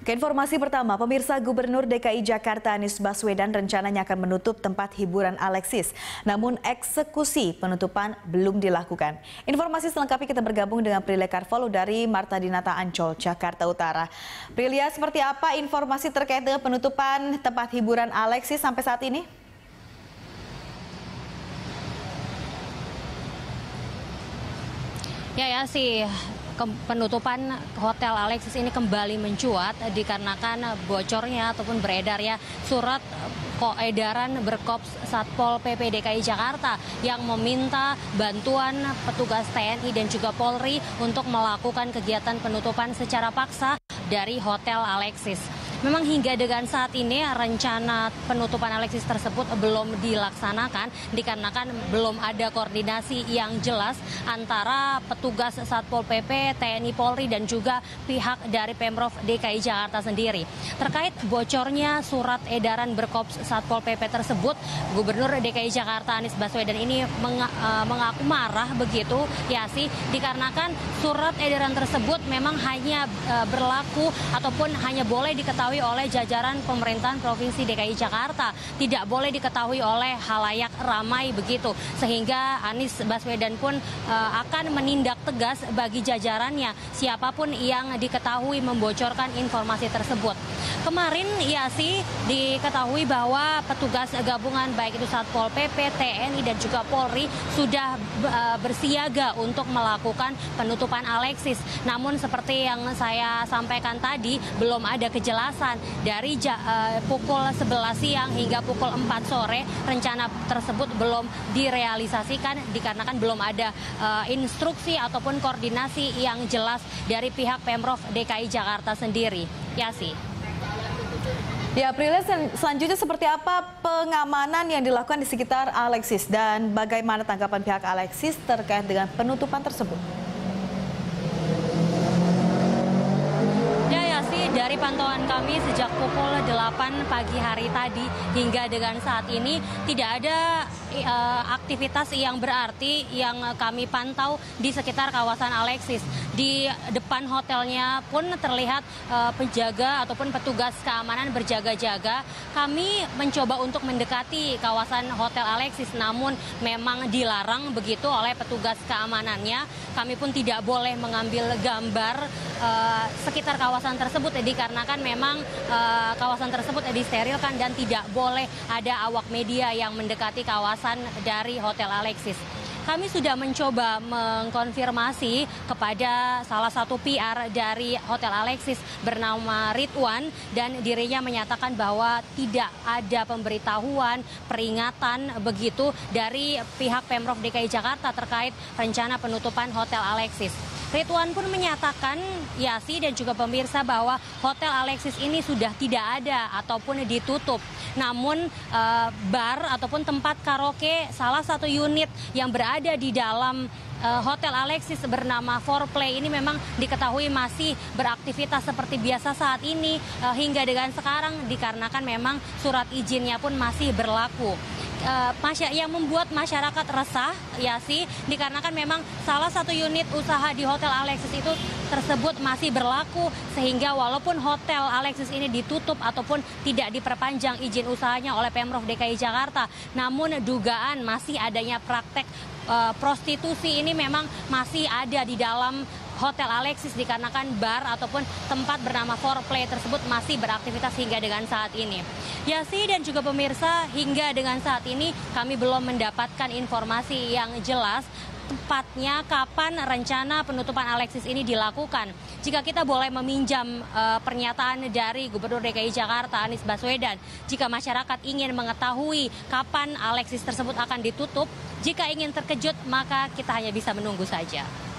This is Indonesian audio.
Keinformasi pertama, pemirsa Gubernur DKI Jakarta Anies Baswedan rencananya akan menutup tempat hiburan Alexis. Namun eksekusi penutupan belum dilakukan. Informasi selengkapnya kita bergabung dengan Prilia Carvalho dari Marta Dinata Ancol, Jakarta Utara. Prilia, seperti apa informasi terkait dengan penutupan tempat hiburan Alexis sampai saat ini? Ya sih. Penutupan Hotel Alexis ini kembali mencuat dikarenakan bocornya ataupun beredarnya surat edaran Berkops Satpol PP DKI Jakarta yang meminta bantuan petugas TNI dan juga Polri untuk melakukan kegiatan penutupan secara paksa dari Hotel Alexis. Memang hingga dengan saat ini rencana penutupan Alexis tersebut belum dilaksanakan dikarenakan belum ada koordinasi yang jelas antara petugas Satpol PP, TNI Polri dan juga pihak dari Pemprov DKI Jakarta sendiri. Terkait bocornya surat edaran Berkops Satpol PP tersebut, Gubernur DKI Jakarta Anies Baswedan ini mengaku marah begitu ya sih, dikarenakan surat edaran tersebut memang hanya berlaku ataupun hanya boleh diketahui oleh jajaran pemerintahan Provinsi DKI Jakarta, tidak boleh diketahui oleh halayak ramai begitu, sehingga Anies Baswedan pun akan menindak tegas bagi jajarannya siapapun yang diketahui membocorkan informasi tersebut. Kemarin ya sih diketahui bahwa petugas gabungan baik itu Satpol PP, TNI dan juga Polri sudah bersiaga untuk melakukan penutupan Alexis. Namun seperti yang saya sampaikan tadi, belum ada kejelasan dari pukul 11 siang hingga pukul 4 sore rencana tersebut belum direalisasikan dikarenakan belum ada instruksi ataupun koordinasi yang jelas dari pihak Pemprov DKI Jakarta sendiri. Ya sih. Ya, Prilia, selanjutnya seperti apa pengamanan yang dilakukan di sekitar Alexis dan bagaimana tanggapan pihak Alexis terkait dengan penutupan tersebut? Dari pantauan kami sejak pukul 8 pagi hari tadi hingga dengan saat ini tidak ada aktivitas yang berarti yang kami pantau di sekitar kawasan Alexis. Di depan hotelnya pun terlihat penjaga ataupun petugas keamanan berjaga-jaga. Kami mencoba untuk mendekati kawasan Hotel Alexis, namun memang dilarang begitu oleh petugas keamanannya. Kami pun tidak boleh mengambil gambar sekitar kawasan tersebut dikarenakan memang kawasan tersebut disterilkan dan tidak boleh ada awak media yang mendekati kawasan dari Hotel Alexis. Kami sudah mencoba mengkonfirmasi kepada salah satu PR dari Hotel Alexis bernama Ridwan dan dirinya menyatakan bahwa tidak ada pemberitahuan, peringatan begitu dari pihak Pemprov DKI Jakarta terkait rencana penutupan Hotel Alexis. Ridwan pun menyatakan, Yasi dan juga pemirsa, bahwa Hotel Alexis ini sudah tidak ada ataupun ditutup. Namun bar ataupun tempat karaoke salah satu unit yang berada di dalam Hotel Alexis bernama Foreplay ini memang diketahui masih beraktivitas seperti biasa saat ini hingga dengan sekarang dikarenakan memang surat izinnya pun masih berlaku. Yang membuat masyarakat resah ya sih dikarenakan memang salah satu unit usaha di Hotel Alexis itu tersebut masih berlaku sehingga walaupun Hotel Alexis ini ditutup ataupun tidak diperpanjang izin usahanya oleh Pemprov DKI Jakarta, namun dugaan masih adanya praktek prostitusi ini memang masih ada di dalam Hotel Alexis dikarenakan bar ataupun tempat bernama Foreplay tersebut masih beraktivitas hingga dengan saat ini. Yasi dan juga pemirsa, hingga dengan saat ini kami belum mendapatkan informasi yang jelas tepatnya kapan rencana penutupan Alexis ini dilakukan. Jika kita boleh meminjam pernyataan dari Gubernur DKI Jakarta Anies Baswedan, jika masyarakat ingin mengetahui kapan Alexis tersebut akan ditutup, jika ingin terkejut maka kita hanya bisa menunggu saja.